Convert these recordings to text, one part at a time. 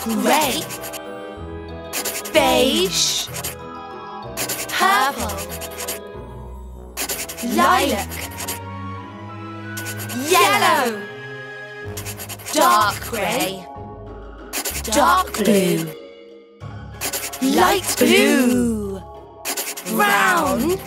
grey, beige, purple, lilac, yellow, dark grey, dark blue, light blue, brown,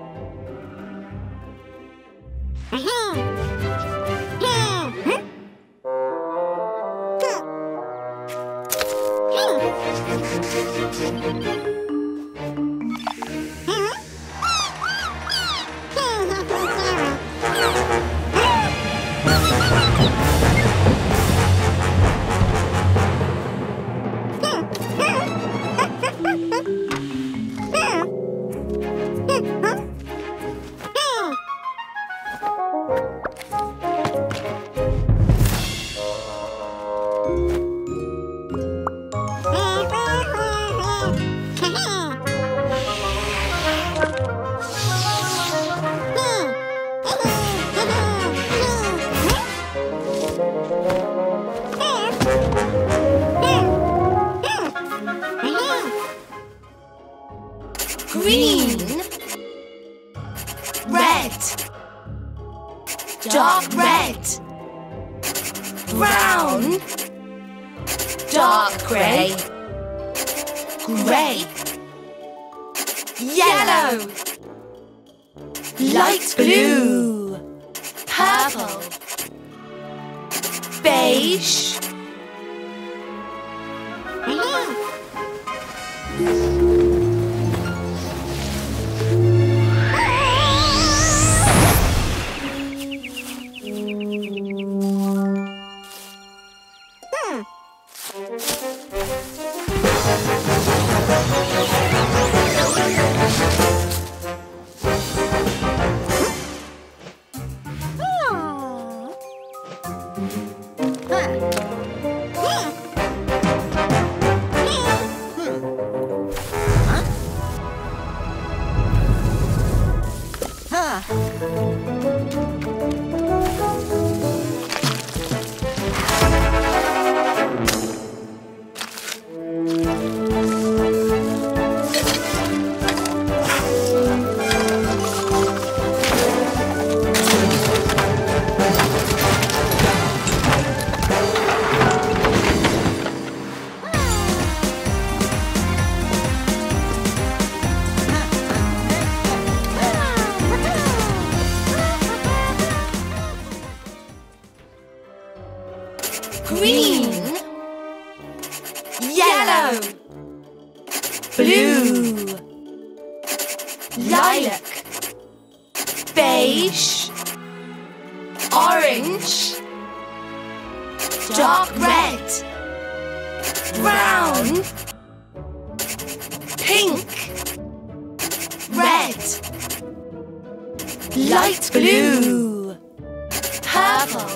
green, red, dark red, brown, dark grey, grey, yellow, light blue, purple, beige, green, yellow, blue, lilac, beige, orange, dark red, brown, pink, red, light blue, purple.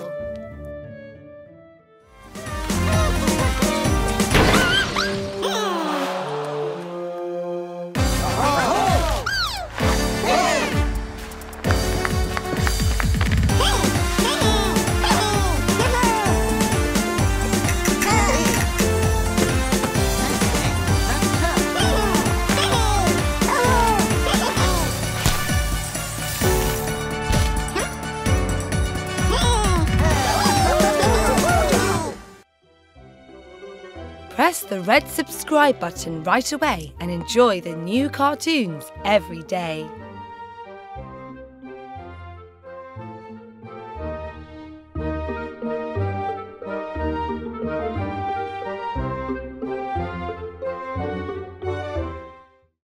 Press the red subscribe button right away and enjoy the new cartoons every day.